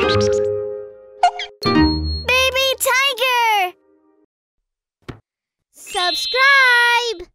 Baby tiger! Subscribe!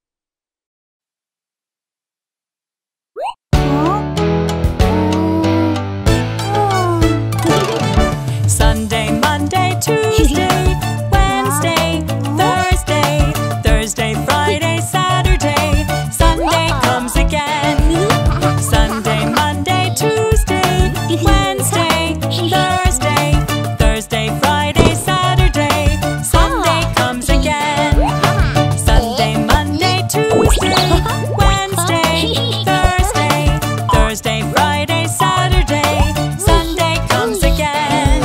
Sunday, Monday, Tuesday, Wednesday, Thursday, Thursday, Friday, Saturday, Sunday comes again. Sunday, Monday, Tuesday, Wednesday, Thursday, Thursday, Friday, Saturday, Sunday comes again. Sunday, Monday, Tuesday, Wednesday, Thursday, Thursday, Friday, Saturday, Sunday comes again.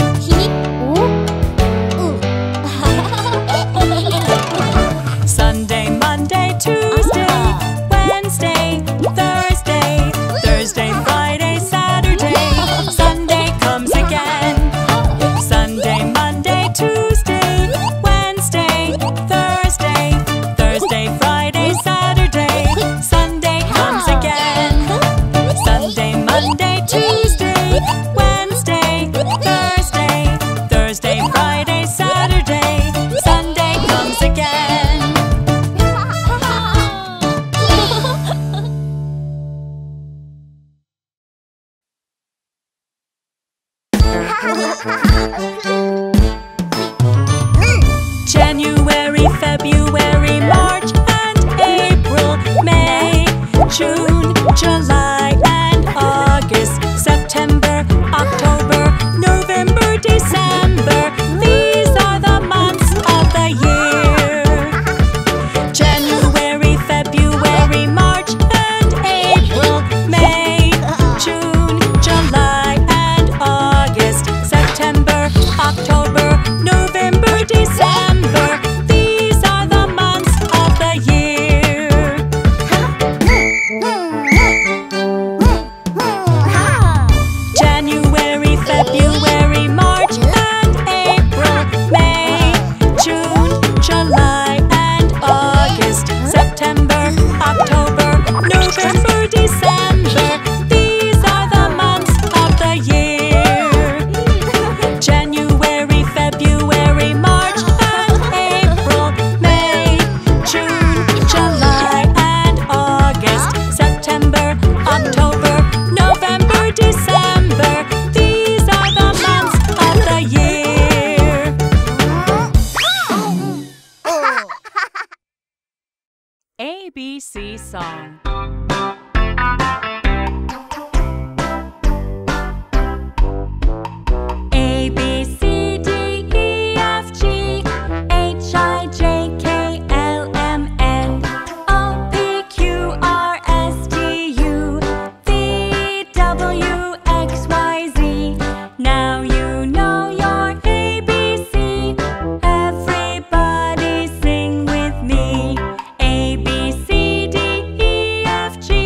Sunday, Monday, Tuesday, Wednesday, Thursday, Thursday, Friday, Saturday, Sunday comes again. Sunday, Monday, Tuesday, Wednesday, Thursday, Thursday, Friday, Saturday, Sunday comes again. Sunday, Monday, Tuesday, Wednesday, Thursday, Thursday, Friday, Saturday, Sunday comes again. January, February, March and April, May, June, July and August, September, October, November, December. These are the months of the year. January, February, March and April, May, June, July and August, September, October, November, December. These are the months of the year. January, February, March and April, May, June, July and August, September, October, November, December. These are the months of the year. January, February, March and April, May, June, July and August, September, October, November, December. These are the months of the year. ABC song. A, B, C, D, E, F, G, H, I, J, K, L, M, N, O, P, Q, R, S, T, U, V, W, X, Y, Z. Now you know your ABC. Everybody sing with me. A, B, C, D, E, F, G,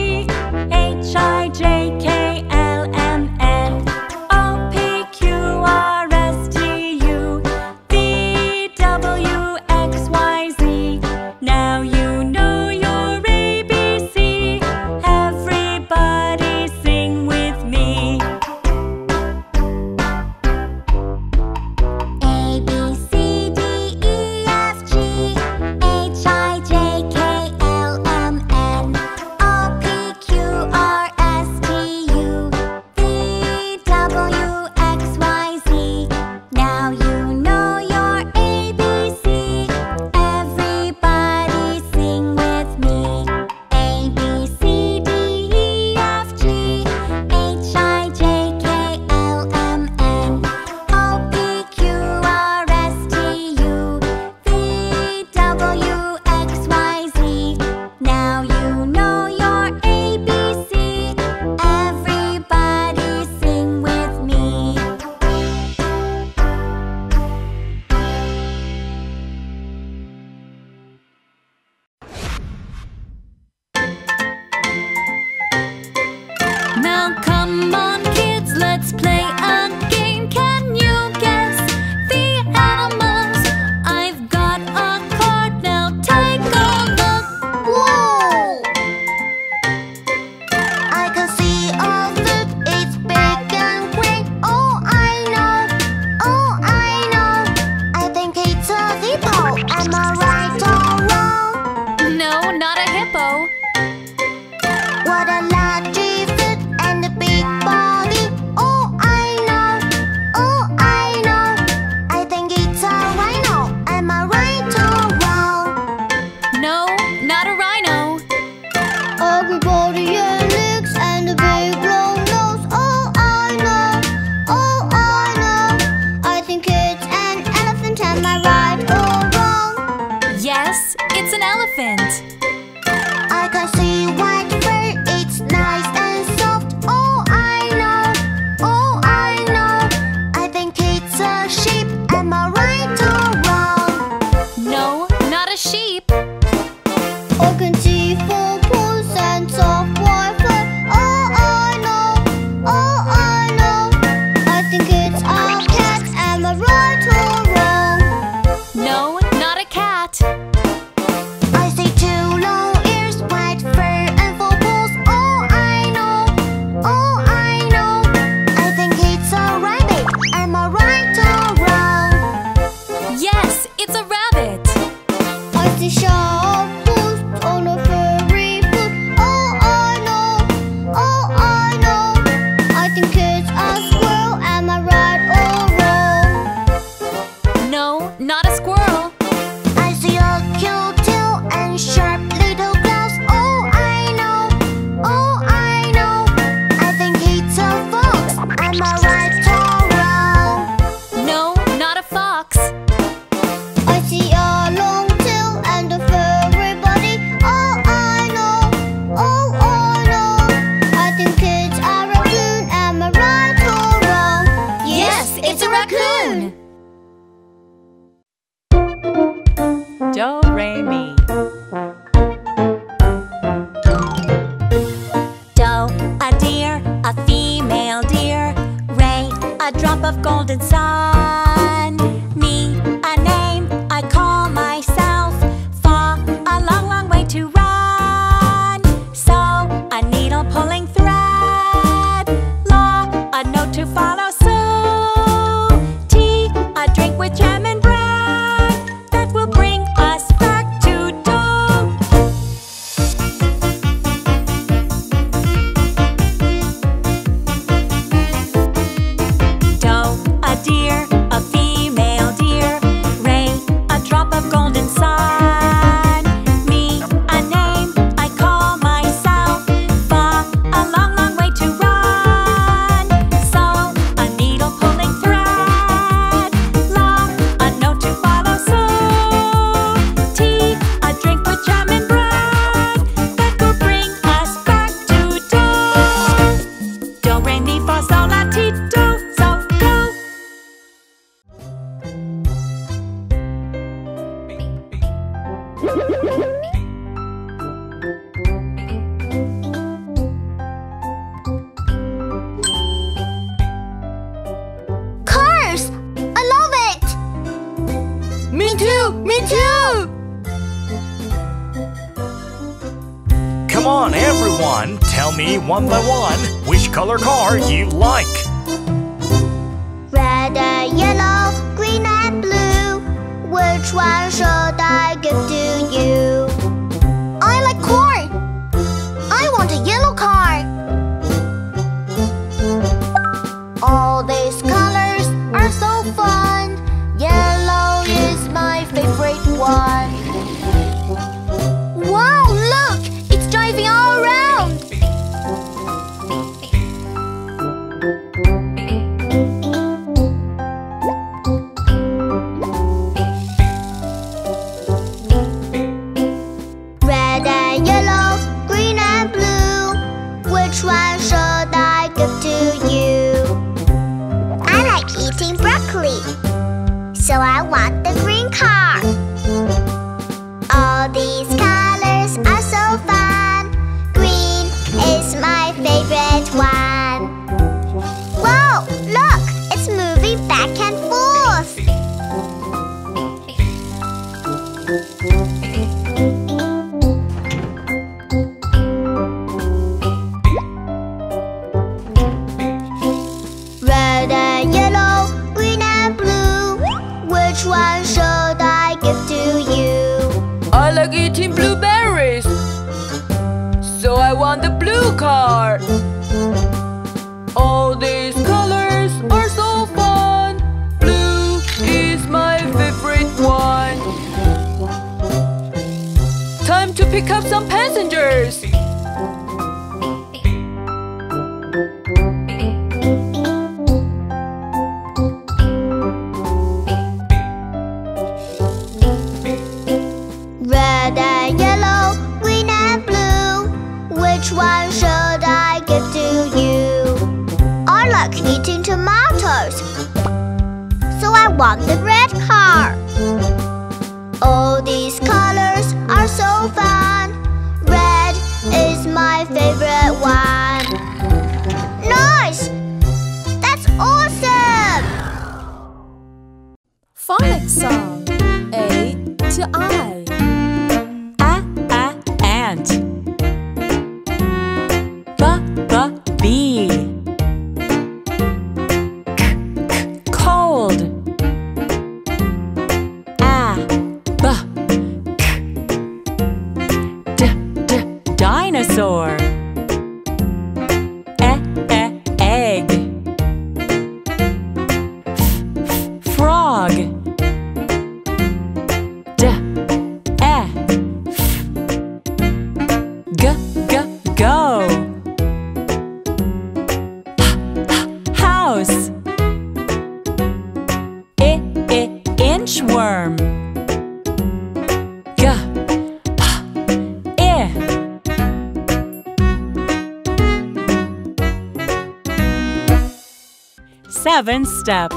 Am I right or wrong? No, not a fox. I see a long tail and a furry body. Oh, I know. I think it's a raccoon. Am I right or wrong? Yes, it's a raccoon. Do, re, mi. Do, a deer, a female deer. Re, a drop of golden sun. Mi, a name I call myself. Fa, a long, long way to run. So, a needle pulling thread. La, a note to follow. So, tea, a drink with jam and bread that will bring us back to do. Do, a deer, a female deer. Re, a drop of golden sun. Mi, a name I call myself. Fa, a long, long way to run. So, a needle pulling thread. La, a note to follow. So, tea, a drink with jam and bread that will bring us back to do. Do, re, mi, fa, sol, la, ti, do. So, go. Cars! I love it! Me too! Me too! Come on, everyone, tell me one by one which color car you like. Red and yellow, green and blue. Which one should I give to you? I like corn. I want a yellow car. All these colors are so fun. Yellow is my favorite one. Wow, look! It's driving all around. Red and yellow, green and blue. Which one should I give to you? I like eating broccoli, so I want the green car. All these colors are so fun. Green is my favorite one. Whoa, look! It's moving back and forth. Red and yellow, green and blue. Which one should I give to you? I like eating blueberries, so I want the blue car. All these colors are so fun. Blue is my favorite one. Time to pick up some passengers. Red and yellow, green and blue. Which one should I give to you? I like eating tomatoes, so I want the red car. All these colors are so fun. Red is my favorite one. Nice! That's awesome! Phonics song. A to I. Ant. Bee. Cold. Dinosaur. Egg. Frog. mouse. Inchworm. Seven steps.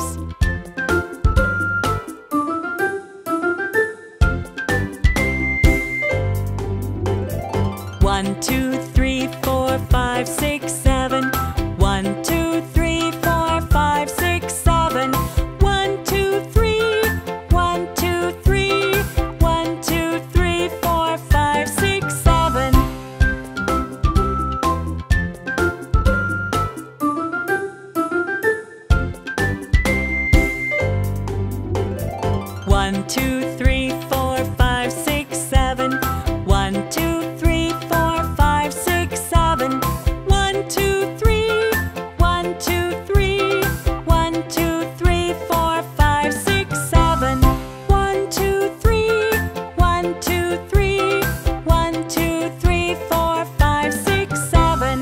1, 2, 3, 4, 5, 6, 7. 1, 2, 3, 4, 5, 6, 7. 1, 2, 3. 1, 2, 3. 1, 2, 3, 4, 5, 6, 7. 1, 2, 3, 4, 5, 6, 7. 1, 2, 3, 4, 5, 6, 7. 1, 2, 3. 1, 2, 3. 1, 2, 3, 4, 5, 6, 7. 1, 2, 3. 1, 2, 3. 1, 2, 3, 4, 5, 6, 7.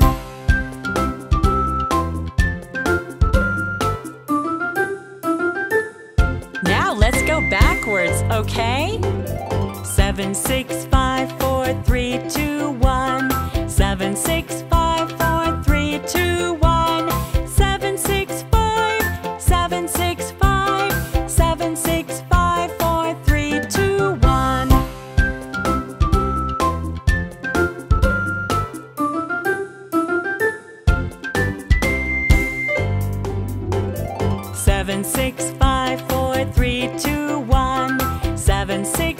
Now let's go backwards, okay? 7, 6, 5, 4, 3, 2, 1. 7, 6, 5, 4, 3, 2, 1. 7, 6, 5. 7, 6, 5. 7, 6, 5, 4, 3, 2, 1. Seven, 6, 5, 4, 3, 2, 1. 7, 6,